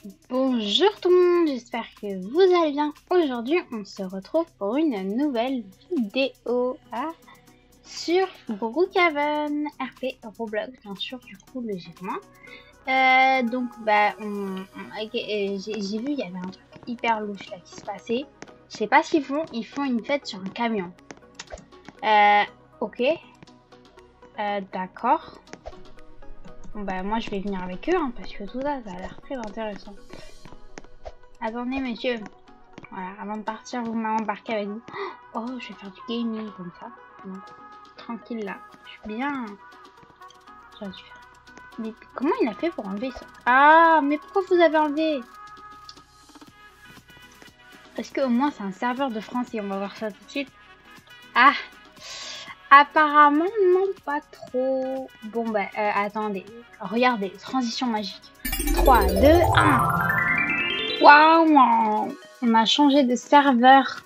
Bonjour tout le monde, j'espère que vous allez bien. Aujourd'hui, on se retrouve pour une nouvelle vidéo sur Brookhaven, RP Roblox, bien sûr, du coup, logiquement. J'ai vu, il y avait un truc hyper louche là qui se passait. Je sais pas s'ils font, ils font une fête sur un camion. Ok. D'accord. Bon, bah, moi, je vais venir avec eux, hein, parce que tout ça, ça a l'air très intéressant. Attendez, monsieur. Voilà, avant de partir, vous m'embarquez avec vous. Oh, je vais faire du gaming comme ça. Bon, tranquille là. Je suis bien. J'aurais dû faire. Mais comment il a fait pour enlever ça? Ah, mais pourquoi vous avez enlevé? Est-ce qu'au moins c'est un serveur de français? On va voir ça tout de suite. Ah, apparemment non, pas trop. Bon bah, attendez. Regardez, transition magique. 3, 2, 1. Waouh! On a changé de serveur.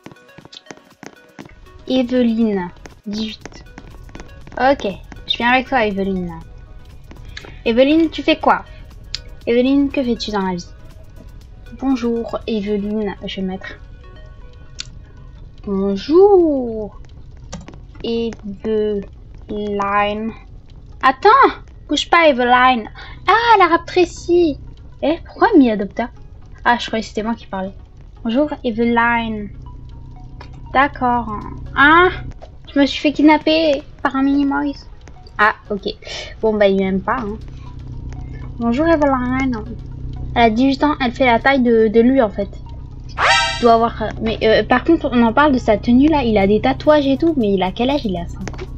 Evelyne, 18. Ok, je viens avec toi, Evelyne. Evelyne, tu fais quoi? Evelyne, que fais-tu dans la vie? Bonjour, Evelyne. Je vais mettre. Bonjour, Evelyne. Attends, bouge pas, Evelyne. Ah, elle a rétréci. Eh, pourquoi elle m'y adopta? Ah, je croyais que c'était moi qui parlais. Bonjour, Evelyne. D'accord. Ah, je me suis fait kidnapper par un mini-mouse. Ah, ok. Bon, bah, il m'aime pas. Hein. Bonjour, Evelyne. Elle a 18 ans, elle fait la taille de lui, en fait. Il doit avoir... Mais par contre, on en parle de sa tenue, là. Il a des tatouages et tout, mais il a quel âge? Il a 5 ans.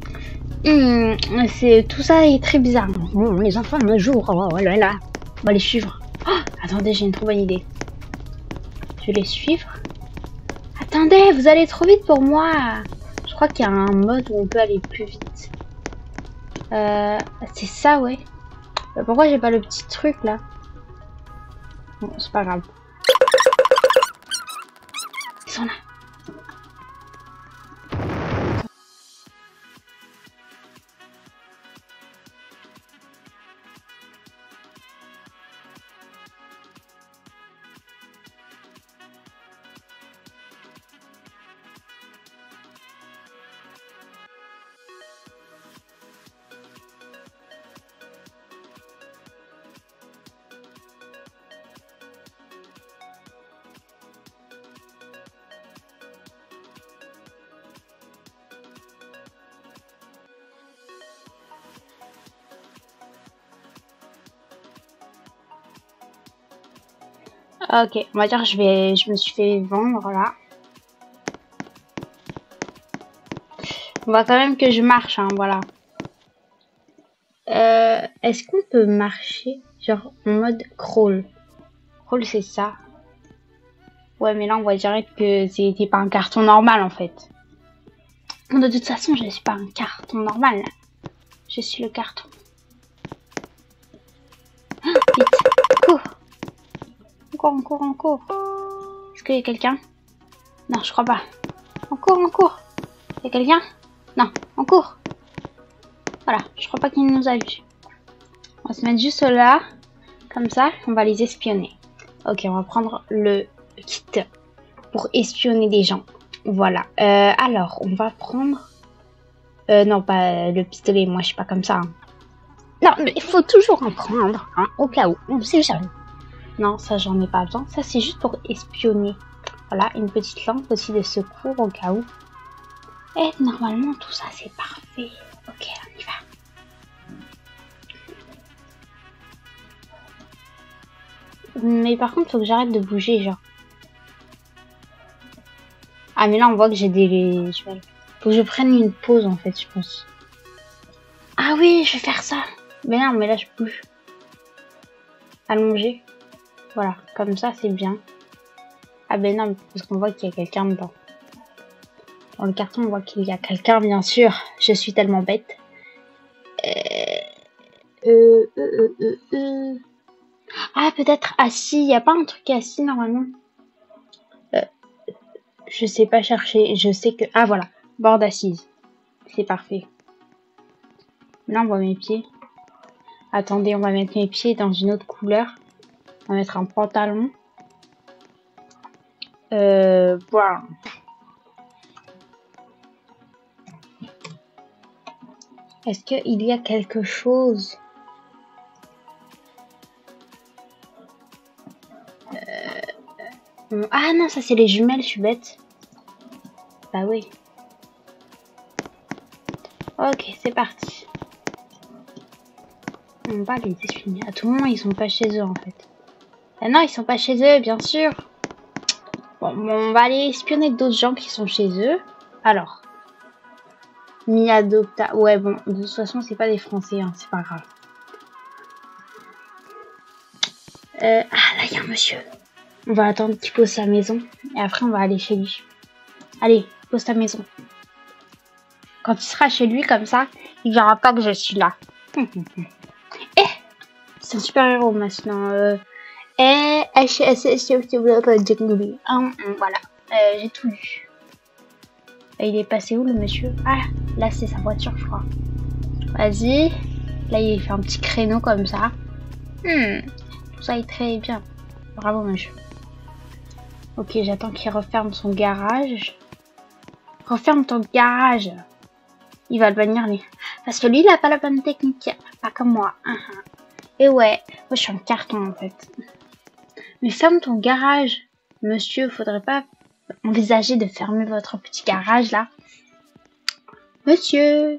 Tout ça est très bizarre. Bon, les enfants, un jour, oh là là. On va les suivre. Oh, attendez, j'ai une trop bonne idée. Je vais les suivre. Attendez, vous allez trop vite pour moi. Je crois qu'il y a un mode où on peut aller plus vite. C'est ça, ouais. Pourquoi j'ai pas le petit truc, là? Bon, c'est pas grave. Ils sont là. Ok, on va dire que je me suis fait vendre là. On va quand même que je marche, hein, voilà. Est-ce qu'on peut marcher genre en mode crawl? Crawl, c'est ça. Ouais, mais là on voit direct que c'était pas un carton normal en fait. Bon, de toute façon, je suis pas un carton normal. Je suis le carton. Ah, vite, cours. On court. Est-ce qu'il y a quelqu'un? Non, je crois pas. On court. Il y a quelqu'un? Non, on court. Voilà, je crois pas qu'il nous a vus. On va se mettre juste là. Comme ça, on va les espionner. Ok, on va prendre le kit pour espionner des gens. Voilà. Alors, on va prendre... non, pas le pistolet. Moi, je suis pas comme ça. Hein. Non, mais il faut toujours en prendre. Hein, au cas où. On sait jamais. Non, ça, j'en ai pas besoin. Ça, c'est juste pour espionner. Voilà, une petite lampe aussi de secours au cas où. Et normalement, tout ça, c'est parfait. Ok, on y va. Mais par contre, faut que j'arrête de bouger, genre. Ah, mais là, on voit que j'ai des... Faut que je prenne une pause, en fait, je pense. Ah oui, je vais faire ça. Mais non, mais là, je bouge. Allonger. Voilà, comme ça, c'est bien. Ah ben non, parce qu'on voit qu'il y a quelqu'un dedans. Dans le carton, on voit qu'il y a quelqu'un, bien sûr. Je suis tellement bête. Ah, peut-être assis. Il n'y a pas un truc assis, normalement. Je sais pas chercher. Je sais que... Ah, voilà. Bord assise. C'est parfait. Là, on voit mes pieds. Attendez, on va mettre mes pieds dans une autre couleur. On va mettre un pantalon. Voilà. Est-ce qu'il y a quelque chose? Ah non, ça c'est les jumelles, je suis bête. Bah oui. Ok, c'est parti. On va les essuyer. À tout moment, ils sont pas chez eux en fait. Ah non, ils sont pas chez eux, bien sûr. Bon, on va aller espionner d'autres gens qui sont chez eux. Alors. Mi-adopta. Ouais, bon, de toute façon, c'est pas des Français, hein, c'est pas grave. Ah, là, il y a un monsieur. On va attendre qu'il pose sa maison. Et après, on va aller chez lui. Allez, pose ta maison. Quand il sera chez lui, comme ça, il verra pas que je suis là. Eh, c'est un super-héros, maintenant. Voilà. J'ai tout lu. Et il est passé où, le monsieur? Ah, là, c'est sa voiture, je crois. Vas-y. Là, il fait un petit créneau comme ça. Tout ça est très bien. Bravo, monsieur. Ok, j'attends qu'il referme son garage. Referme ton garage. Il va le bannir, lui. Parce que lui, il a pas la bonne technique. Pas comme moi. Et ouais, moi, je suis en carton, en fait. Mais ferme ton garage. Monsieur, faudrait pas envisager de fermer votre petit garage, là. Monsieur.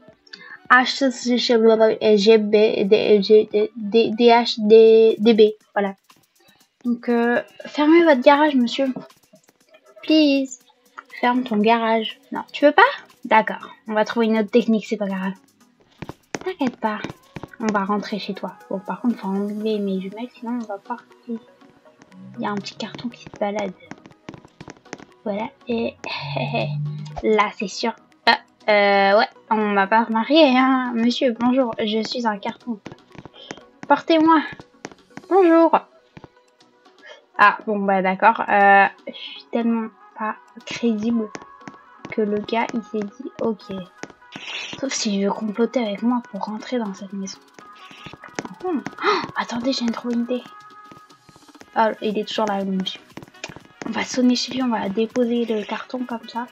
DHDB. Voilà. Donc, fermez votre garage, monsieur. Please. Ferme ton garage. Non, tu veux pas? D'accord. On va trouver une autre technique, c'est pas grave. T'inquiète pas. On va rentrer chez toi. Bon, par contre, faut enlever mes jumelles, sinon on va pas. Il y a un petit carton qui se balade. Voilà. Et là, c'est sûr. Ouais, on m'a pas marié, hein. Monsieur, bonjour. Je suis un carton. Portez-moi. Bonjour. Ah, bon, bah d'accord. Je suis tellement pas crédible que le gars, il s'est dit, ok. Sauf s'il veut comploter avec moi pour rentrer dans cette maison. Oh, attendez, j'ai une trop idée. Ah, il est toujours là, le monsieur. On va sonner chez lui, on va déposer le carton comme ça.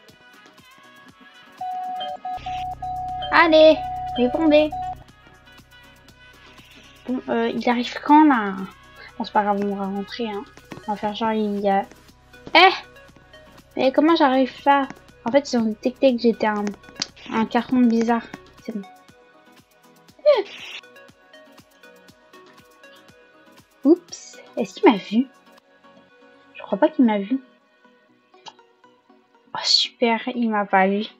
Allez, répondez. Bon, il arrive quand, là? Bon, c'est pas grave, on va rentrer, hein. On va faire genre, il y a... Mais comment j'arrive là? En fait, ils ont détecté que j'étais un carton bizarre. C'est bon. Oups. Est-ce qu'il m'a vu? Je crois pas qu'il m'a vu. Oh, super, il m'a pas vu.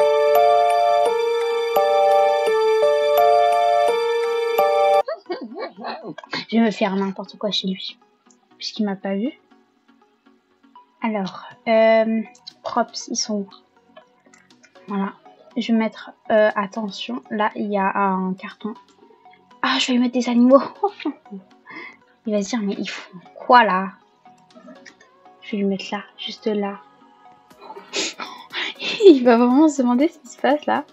Je vais me faire n'importe quoi chez lui. Puisqu'il m'a pas vu. Alors, props, ils sont où? Voilà. Je vais mettre, attention, là, il y a un carton. Ah, je vais lui mettre des animaux. Il va se dire, mais ils font quoi, là? Je vais lui mettre là, juste là. Il va vraiment se demander ce qui se passe, là.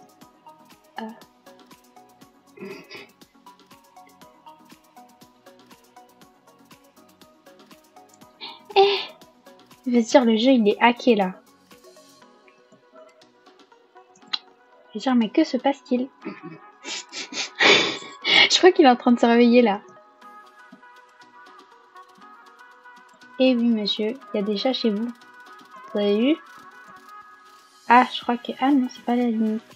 Il va se dire, le jeu, il est hacké, là. Il va se dire, mais que se passe-t-il? Je crois qu'il est en train de se réveiller, là. Eh oui, monsieur, il y a des chats chez vous. Vous avez vu? Ah, je crois que... Ah non, c'est pas la limite.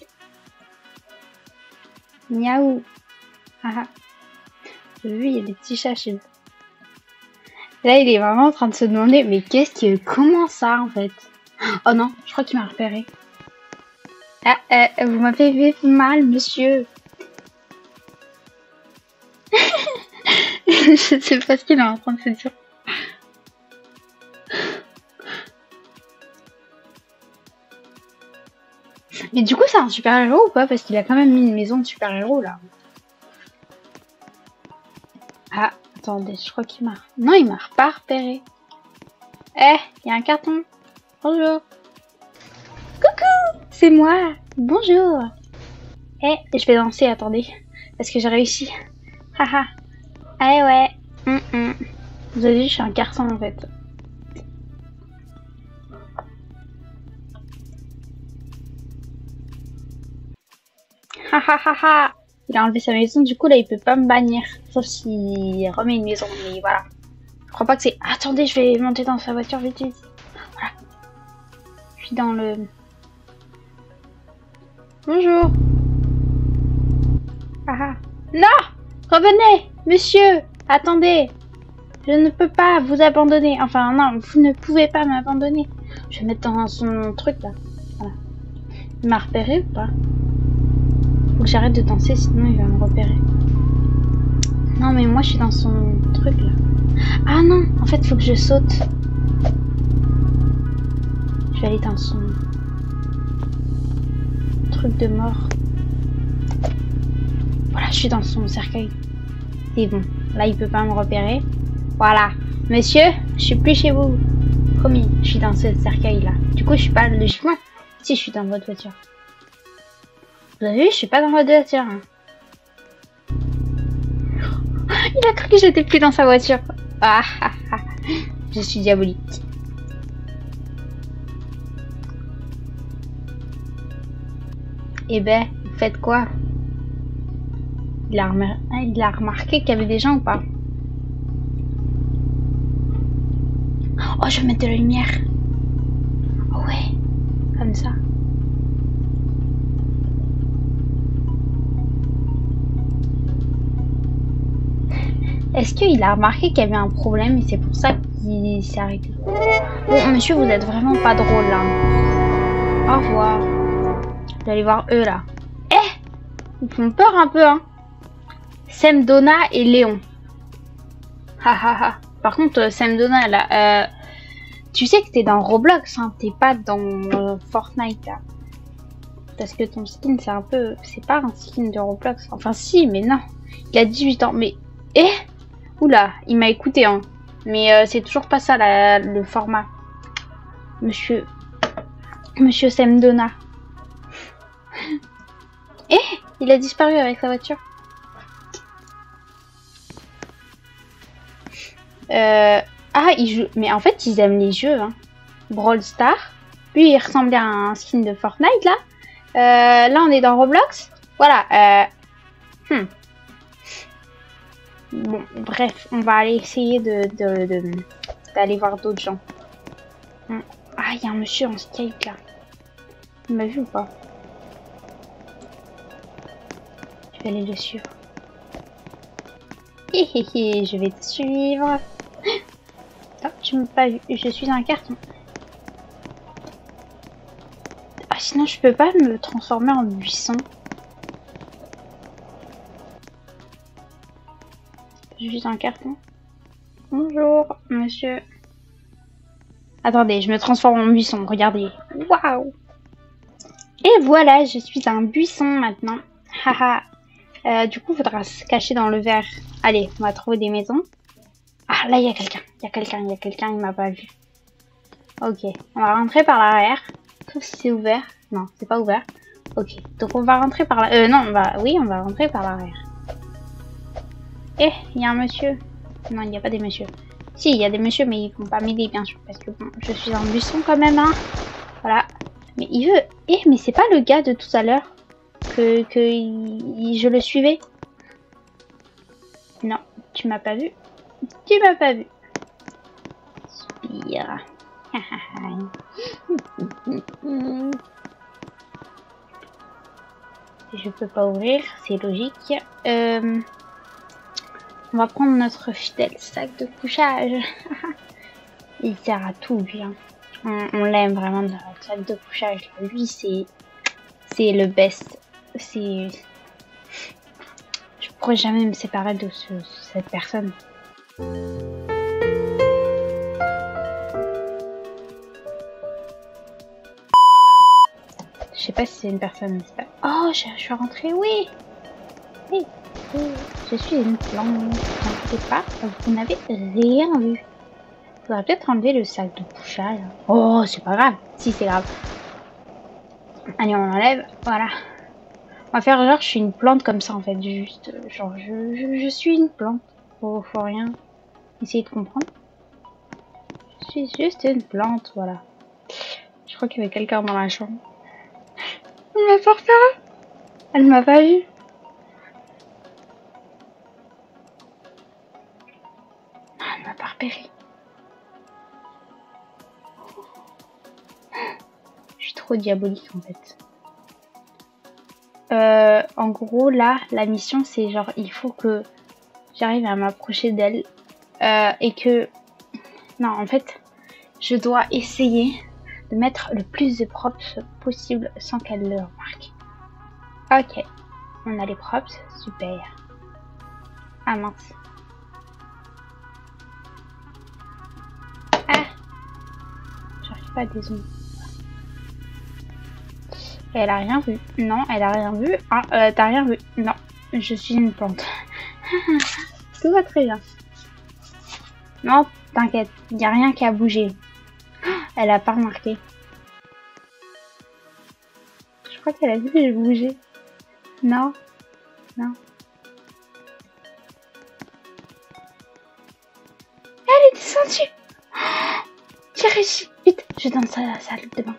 Miaou. Ah, vous avez vu, il y a des petits chats chez vous. Là, il est vraiment en train de se demander, mais qu'est-ce que... Comment ça, en fait? Oh non, je crois qu'il m'a repéré. Ah, vous m'avez fait mal, monsieur. Je sais pas ce qu'il est en train de se dire. Mais du coup, c'est un super-héros ou pas? Parce qu'il a quand même mis une maison de super-héros, là. Ah, attendez, je crois qu'il m'a... Non, il m'a pas repéré. Eh, il y a un carton. Bonjour. Coucou, c'est moi. Bonjour. Eh, je vais danser, attendez. Parce que j'ai réussi. Haha. Ah ouais. Vous avez dit, je suis un garçon en fait. Ha ha ha ha. Il a enlevé sa maison, du coup là il peut pas me bannir. Sauf s'il remet une maison, mais voilà. Je crois pas que c'est... Attendez, je vais monter dans sa voiture vite vite. Voilà. Je suis dans le... Bonjour. Ah ah. Non! Revenez! Monsieur! Attendez! Je ne peux pas vous abandonner. Enfin non, vous ne pouvez pas m'abandonner. Je vais mettre dans son truc là. Voilà. Il m'a repéré ou pas? Faut que j'arrête de danser, sinon il va me repérer. Non, mais moi je suis dans son truc là. Ah non, en fait, faut que je saute. Je vais aller dans son truc de mort. Voilà, je suis dans son cercueil. C'est bon. Là, il peut pas me repérer. Voilà. Monsieur, je suis plus chez vous. Promis, je suis dans ce cercueil là. Du coup, je suis pas logiquement. Si, je suis dans votre voiture. Vous avez vu, je suis pas dans votre voiture. Hein. Il a cru que j'étais plus dans sa voiture. Ah, ah, ah. Je suis diabolique. Eh ben, vous faites quoi? Il a remarqué qu'il y avait des gens ou pas? Oh, je vais mettre de la lumière. Oh ouais, comme ça. Est-ce qu'il a remarqué qu'il y avait un problème et c'est pour ça qu'il s'est arrêté? Bon, monsieur, vous êtes vraiment pas drôle là. Au revoir. Vous allez voir eux là. Eh! Ils font peur un peu, hein. Sam, Donna et Léon. Ha ha ha. Par contre, Sam, Donna là, tu sais que t'es dans Roblox, hein. T'es pas dans Fortnite là. Parce que ton skin, c'est un peu... C'est pas un skin de Roblox. Enfin, si, mais non. Il a 18 ans. Mais... Eh! Oula, il m'a écouté, hein. Mais c'est toujours pas ça, le format. Monsieur Sam Donna. Eh! Il a disparu avec sa voiture. Ah, ils jouent... Mais en fait, ils aiment les jeux, hein. Brawl Stars. Lui, il ressemblait à un skin de Fortnite, là. Là, on est dans Roblox. Voilà. Bon, bref, on va aller essayer d'aller voir d'autres gens. Ah, il y a un monsieur en skate, là. Il m'a vu ou pas? Je vais aller le suivre. Hihihi, je vais te suivre. Oh, tu m'as pas vu. Je suis un carton. Ah, sinon, je peux pas me transformer en buisson. Je suis un carton. Bonjour, monsieur. Attendez, je me transforme en buisson. Regardez. Waouh! Et voilà, je suis un buisson maintenant. Haha. Du coup, il faudra se cacher dans le verre. Allez, on va trouver des maisons. Ah, là, il y a quelqu'un. Il m'a pas vu. Ok, on va rentrer par l'arrière. Sauf si c'est ouvert. Non, c'est pas ouvert. Ok, donc on va rentrer par là. Non, on va rentrer par l'arrière. Eh, il y a un monsieur. Non, il n'y a pas des messieurs. Si, il y a des messieurs, mais ils vont pas m'aider, bien sûr. Parce que bon, je suis un buisson quand même, hein. Voilà. Mais il veut... Eh, mais c'est pas le gars de tout à l'heure je le suivais. Non, tu m'as pas vu. Tu m'as pas vu. Spire. Je peux pas ouvrir, c'est logique. On va prendre notre fidèle sac de couchage. Il sert à tout, lui. Hein. On l'aime vraiment, notre sac de couchage. Lui, c'est le best. Je pourrais jamais me séparer de cette personne. Je sais pas si c'est une personne. Oh, je suis rentrée, oui. Oui. Je suis une plante. N'inquiétez pas, vous n'avez rien vu. Il faudrait peut-être enlever le sac de couchage. Oh, c'est pas grave. Si, c'est grave. Allez, on l'enlève. Voilà. On va faire genre, je suis une plante comme ça, en fait. Juste, genre, je suis une plante. Faut rien. Essayez de comprendre. Je suis juste une plante, voilà. Je crois qu'il y avait quelqu'un dans la chambre. Elle m'a pas repéré. Elle m'a pas vu. Ah, elle m'a pas repéré. Je suis trop diabolique en fait. En gros, là, la mission, c'est genre, il faut que j'arrive à m'approcher d'elle. Et que... Non, en fait, je dois essayer de mettre le plus de props possible sans qu'elle le remarque. Ok. On a les props. Super. Ah mince. Ah! J'arrive pas à dézoomer. Elle a rien vu. Non, elle a rien vu. Ah, t'as rien vu. Non, je suis une plante. Tout va très bien. Non, t'inquiète, il n'y a rien qui a bougé. Elle a pas remarqué. Je crois qu'elle a vu que j'ai bougé. Non, non. Elle est descendue. J'ai réussi. Vite, je donne ça à la salle de bain.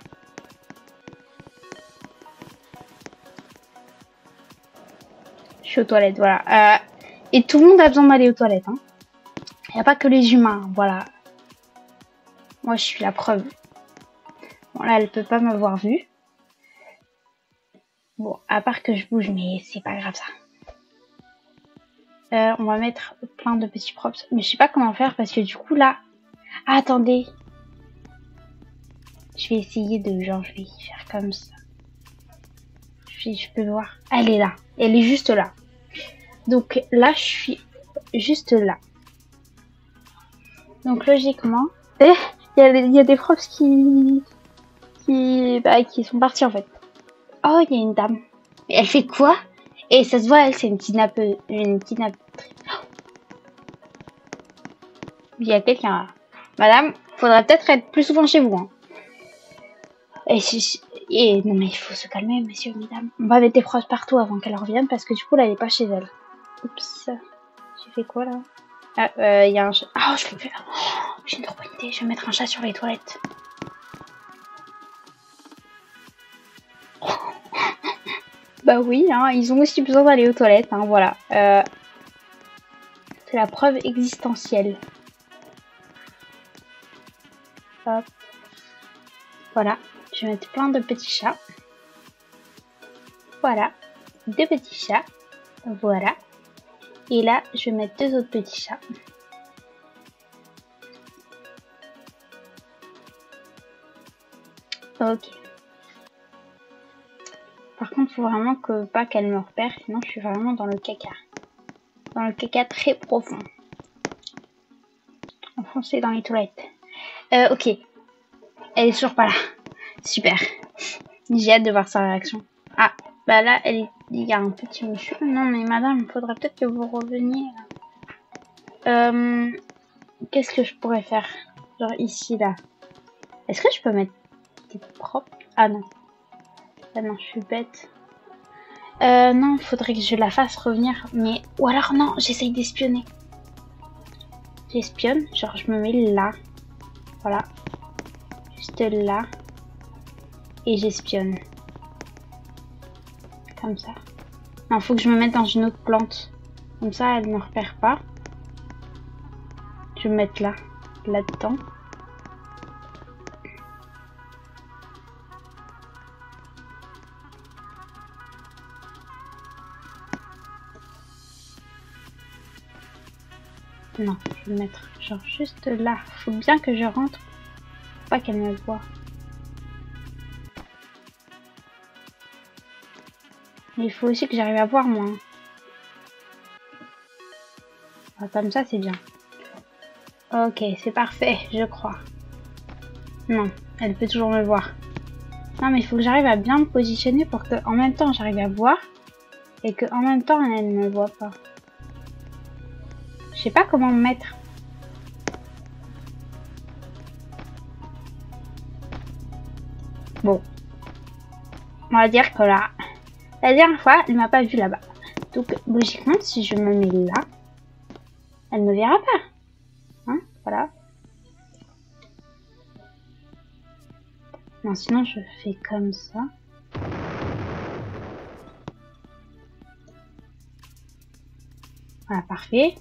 Je suis aux toilettes, voilà. Et tout le monde a besoin d'aller aux toilettes. Hein. Il n'y a pas que les humains, voilà. Moi, je suis la preuve. Bon, là, elle peut pas m'avoir vue. Bon, à part que je bouge, mais c'est pas grave ça. On va mettre plein de petits props. Mais je sais pas comment faire parce que du coup, là... Ah, attendez. Je vais essayer de... Genre, je vais faire comme ça. Je peux voir. Elle est là. Elle est juste là. Donc là, je suis juste là. Donc logiquement... il y a des props qui sont partis en fait. Oh, il y a une dame. Mais elle fait quoi? Et ça se voit, elle, c'est une kidnappeuse. Une kidnappeuse. Oh. Il y a quelqu'un là. Madame, faudrait peut-être être plus souvent chez vous. Hein. Et non mais il faut se calmer, messieurs, mesdames. On va mettre des props partout avant qu'elle revienne parce que du coup là, elle est pas chez elle. Oups. J'ai fait quoi là? Ah, il y a un chat. Ah, je peux plus. Oh, j'ai une trop bonne idée. Je vais mettre un chat sur les toilettes. Bah oui, hein, ils ont aussi besoin d'aller aux toilettes, hein, voilà. C'est la preuve existentielle. Hop. Voilà, je vais mettre plein de petits chats. Voilà, deux petits chats. Voilà. Et là, je vais mettre deux autres petits chats. Ok. Par contre, il faut vraiment que pas qu'elle me repère, sinon je suis vraiment dans le caca. Dans le caca très profond. Enfoncé dans les toilettes. Ok. Elle est toujours pas là. Super. J'ai hâte de voir sa réaction. Ah, bah là, il y a un petit monsieur. Non, mais madame, il faudrait peut-être que vous reveniez. Qu'est-ce que je pourrais faire? Genre ici, là. Est-ce que je peux mettre des propres? Ah non. Ah non, je suis bête. Non, il faudrait que je la fasse revenir. Mais... Ou alors, non, j'essaye d'espionner. J'espionne. Genre, je me mets là. Voilà. Juste là. Et j'espionne. Comme ça. Non, faut que je me mette dans une autre plante. Comme ça, elle ne me repère pas. Je vais me mettre là. Là-dedans. Non, je vais me mettre genre juste là. Faut bien que je rentre. Faut pas qu'elle me voie. Mais il faut aussi que j'arrive à voir moi. Ah, comme ça, c'est bien. Ok, c'est parfait, je crois. Non, elle peut toujours me voir. Non, mais il faut que j'arrive à bien me positionner pour que en même temps j'arrive à voir et que en même temps elle ne me voit pas. Je sais pas comment me mettre. Bon. On va dire que là, la dernière fois, elle m'a pas vu là-bas. Donc, logiquement, si je me mets là, elle me verra pas. Voilà. Non, sinon je fais comme ça. Voilà, parfait.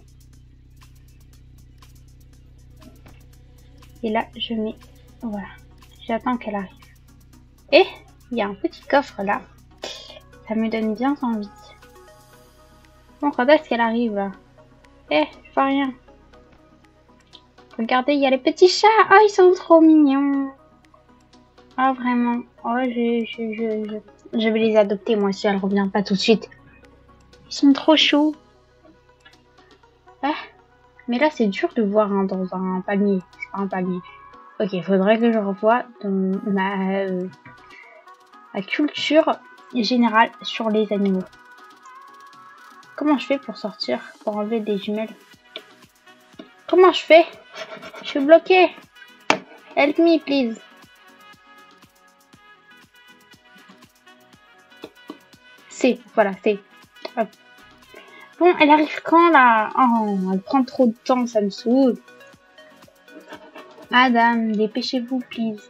Et là, je mets... Voilà. J'attends qu'elle arrive. Et il y a un petit coffre là. Ça me donne bien envie. Bon, quand est-ce qu'elle arrive là? Eh, je vois rien. Regardez, il y a les petits chats. Oh, ils sont trop mignons. Oh, vraiment. Oh, je vais les adopter, moi, si elle revient pas tout de suite. Ils sont trop choux. Ah, mais là, c'est dur de voir hein, dans un palmier. C'est pas un palmier. Ok, il faudrait que je revoie dans ma culture générale sur les animaux. Comment je fais pour sortir, pour enlever des jumelles? Comment je fais? Je suis bloquée. Help me, please. C'est, voilà, c'est. Hop. Bon, elle arrive quand là? Oh, elle prend trop de temps, ça me saoule. Madame, dépêchez-vous, please.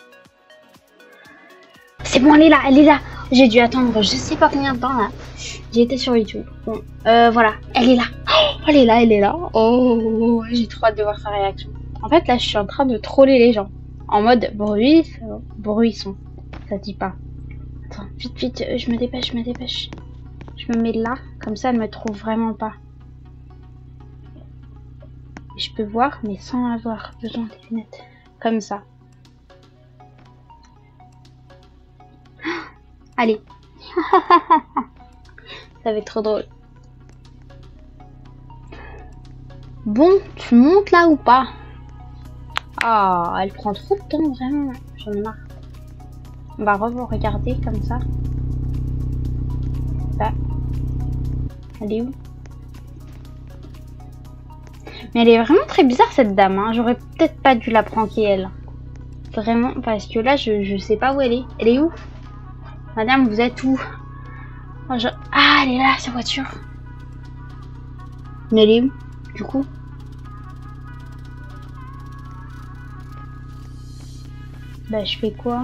C'est bon, elle est là, elle est là. J'ai dû attendre je sais pas combien de temps là. J'ai été sur YouTube. Bon, voilà, elle est là. Oh, elle est là, elle est là. Oh, j'ai trop hâte de voir sa réaction. En fait, là, je suis en train de troller les gens. En mode bruisson. Ça dit pas. Attends, vite, vite, je me dépêche, je me dépêche. Je me mets là, comme ça, elle me trouve vraiment pas. Et je peux voir, mais sans avoir besoin des lunettes. Comme ça. Allez. Ça va être trop drôle. Bon, tu montes là ou pas? Ah, elle prend trop de temps, vraiment. J'en ai marre. On va regarder comme ça. Là. Elle est où? Mais elle est vraiment très bizarre cette dame. Hein. J'aurais peut-être pas dû la pranker elle. Vraiment, parce que là, je sais pas où elle est. Elle est où? Madame, vous êtes où? Oh, ah, elle est là, sa voiture. Mais elle est où, du coup? Bah, je fais quoi?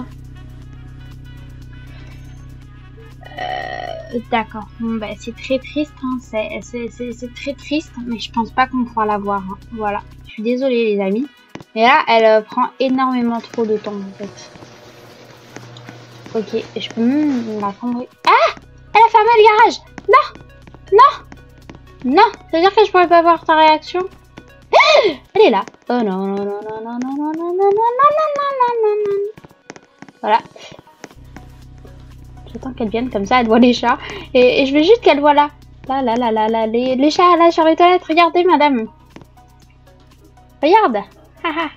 D'accord. Bon, bah, c'est très triste. Hein. C'est très triste, mais je pense pas qu'on pourra la voir. Hein. Voilà. Je suis désolée, les amis. Mais là, elle prend énormément trop de temps, en fait. Ok, je peux même la prendre. Ah! Elle a fermé le garage! Non! Non! Non! Ça veut dire que je pourrais pas voir ta réaction? Ah! Elle est là! Oh non, non, non, non, non, non, non, non, non, non, non, non, non, non. Voilà. J'attends qu'elle vienne comme ça, elle voit les chats. Et je veux juste qu'elle voit là. Là, là, là, là, là, les chats là sur les toilettes. Regardez, madame. Regarde. Haha.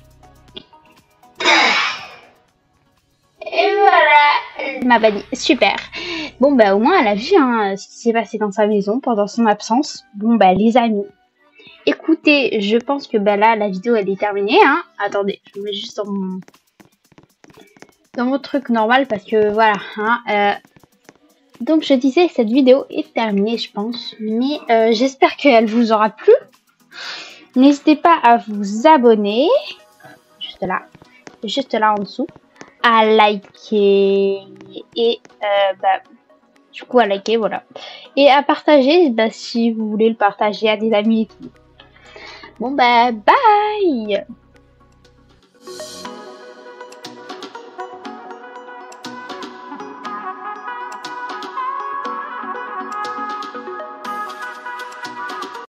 Et voilà, elle m'a banni. Super. Bon, bah, au moins, elle a vu hein, ce qui s'est passé dans sa maison pendant son absence. Bon, bah, les amis. Écoutez, je pense que bah, là, la vidéo, elle est terminée. Hein. Attendez, je me mets juste dans mon truc normal parce que voilà. Hein, donc, je disais, cette vidéo est terminée, je pense. Mais j'espère qu'elle vous aura plu. N'hésitez pas à vous abonner. Juste là en dessous. À liker et bah, du coup à liker voilà et à partager bah, si vous voulez le partager à des amis et tout. Bon bah bye.